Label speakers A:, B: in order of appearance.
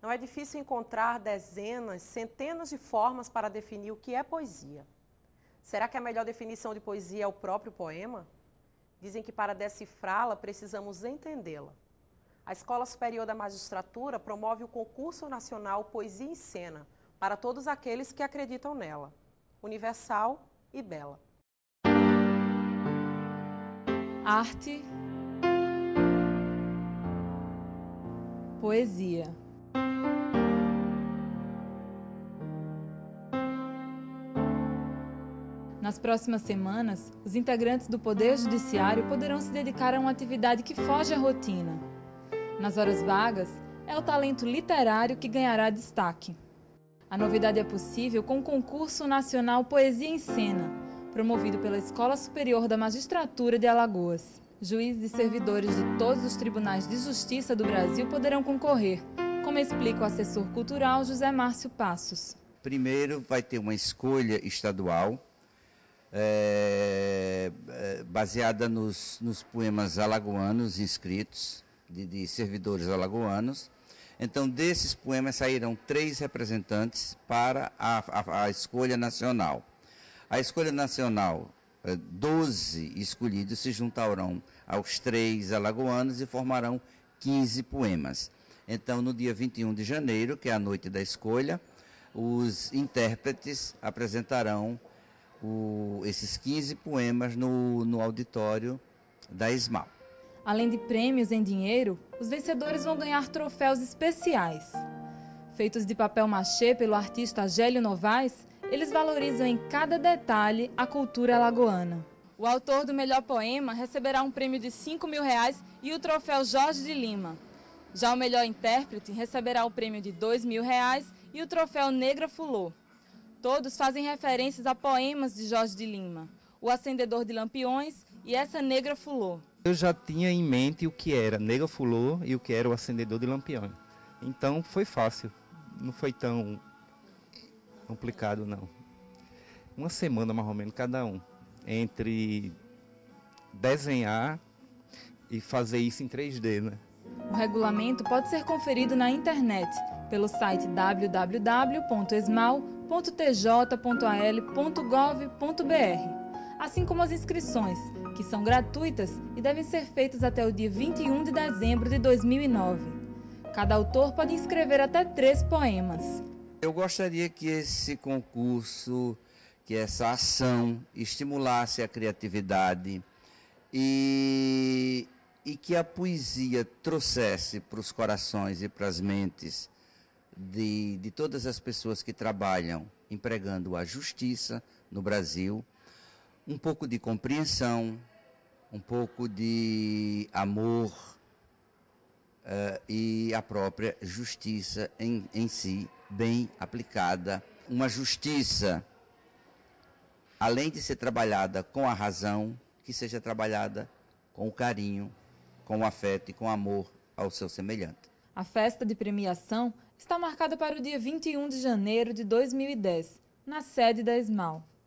A: Não é difícil encontrar dezenas, centenas de formas para definir o que é poesia. Será que a melhor definição de poesia é o próprio poema? Dizem que para decifrá-la precisamos entendê-la. A Escola Superior da Magistratura promove o concurso nacional Poesia em Cena para todos aqueles que acreditam nela, universal e bela.
B: Arte, poesia. Nas próximas semanas, os integrantes do Poder Judiciário poderão se dedicar a uma atividade que foge à rotina. Nas horas vagas, é o talento literário que ganhará destaque. A novidade é possível com o Concurso Nacional Poesia em Cena, promovido pela Escola Superior da Magistratura de Alagoas. Juízes e servidores de todos os tribunais de justiça do Brasil poderão concorrer, como explica o assessor cultural José Márcio Passos.
C: Primeiro vai ter uma escolha estadual, baseada nos poemas alagoanos inscritos, de servidores alagoanos. Então, desses poemas sairão 3 representantes para a escolha nacional. A escolha nacional, 12 escolhidos se juntarão aos 3 alagoanos e formarão 15 poemas. Então, no dia 21 de janeiro, que é a noite da escolha, os intérpretes apresentarão esses 15 poemas no auditório da ESMAL.
B: Além de prêmios em dinheiro, os vencedores vão ganhar troféus especiais. Feitos de papel machê pelo artista Agélio Novaes, eles valorizam em cada detalhe a cultura alagoana. O autor do melhor poema receberá um prêmio de R$5.000 e o troféu Jorge de Lima. Já o melhor intérprete receberá o prêmio de R$2.000 e o troféu Negra Fulô. Todos fazem referências a poemas de Jorge de Lima, O Acendedor de Lampiões e Essa Negra Fulô.
D: Eu já tinha em mente o que era Negra Fulô e o que era O Acendedor de Lampiões. Então foi fácil, não foi tão complicado não. Uma semana mais ou menos cada um, entre desenhar e fazer isso em 3D, né?
B: O regulamento pode ser conferido na internet, pelo site www.esmal.tj.al.gov.br, assim como as inscrições, que são gratuitas e devem ser feitas até o dia 21 de dezembro de 2009. Cada autor pode inscrever até 3 poemas.
C: Eu gostaria que esse concurso, que essa ação estimulasse a criatividade e que a poesia trouxesse para os corações e para as mentes de todas as pessoas que trabalham empregando a justiça no Brasil, um pouco de compreensão, um pouco de amor e a própria justiça em si, bem aplicada. Uma justiça, além de ser trabalhada com a razão, que seja trabalhada com o carinho, com o afeto e com o amor ao seu semelhante.
B: A festa de premiação está marcada para o dia 21 de janeiro de 2010, na sede da ESMAL.